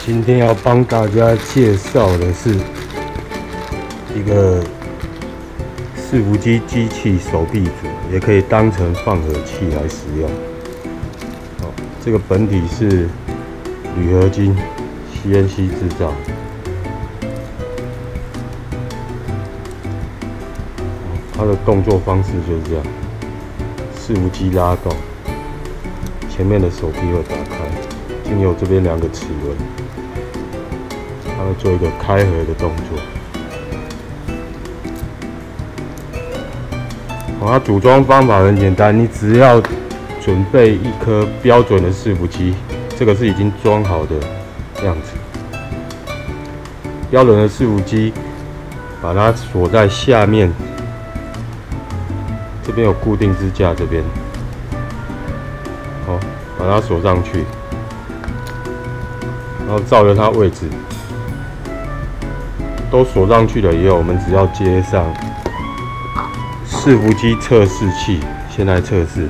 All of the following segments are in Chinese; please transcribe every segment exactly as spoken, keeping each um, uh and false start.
今天要帮大家介绍的是一个伺服机机器手臂组，也可以当成放合器来使用。好，这个本体是铝合金 C N C 制造。它的动作方式就是这样，伺服机拉动，前面的手臂会打开，经由这边两个齿轮。 它会做一个开合的动作。好，它组装方法很简单，你只要准备一颗标准的伺服机，这个是已经装好的样子。标准的伺服机，把它锁在下面，这边有固定支架，这边，好，把它锁上去，然后照着它位置。 都锁上去了以后，我们只要接上伺服机测试器，先来测试。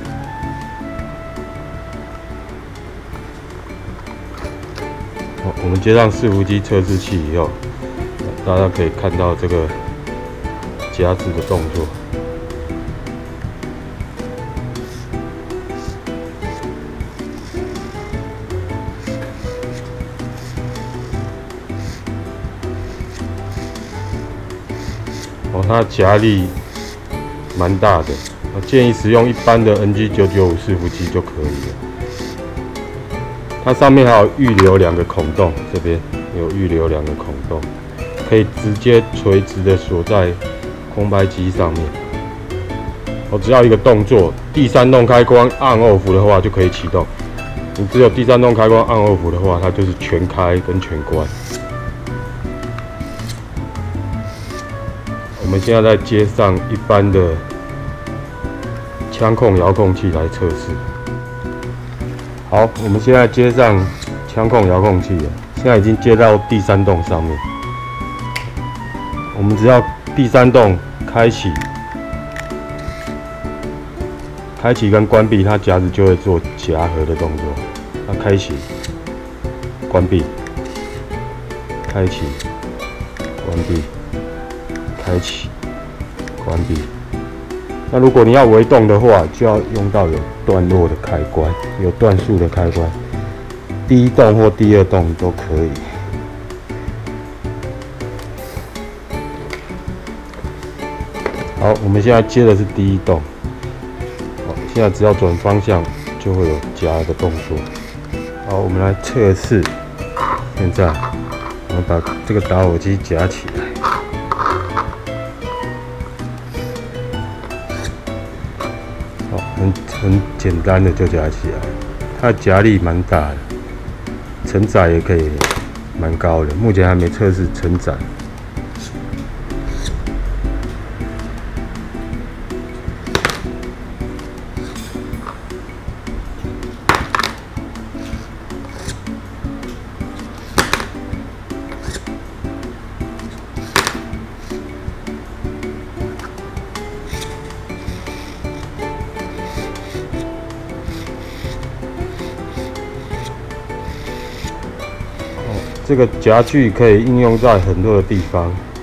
好，我们接上伺服机测试器以后，大家可以看到这个夹子的动作。哦，它的夹力蛮大的，我建议使用一般的 N G 九九五伺服机就可以了。它上面还有预留两个孔洞，这边有预留两个孔洞，可以直接垂直的锁在空拍机上面。我只要一个动作，第三洞开关按 off 的话就可以启动。你只有第三洞开关按 off 的话，它就是全开跟全关。 我们现在再接上一般的枪控遥控器来测试。好，我们现在接上枪控遥控器了，现在已经接到第三洞上面。我们只要第三洞开启，开启跟关闭，它夹子就会做夹合的动作。它开启、关闭、开启、关闭。 开启、关闭。那如果你要微动的话，就要用到有段落的开关，有段数的开关，第一洞或第二洞都可以。好，我们现在接的是第一洞。好，现在只要转方向，就会有夹的动作。好，我们来测试。现在我们把这个打火机夹起来。 很很简单的就夹起来，它的夹力蛮大的，承载也可以蛮高的。目前还没测试承载。这个夹具可以应用在很多的地方，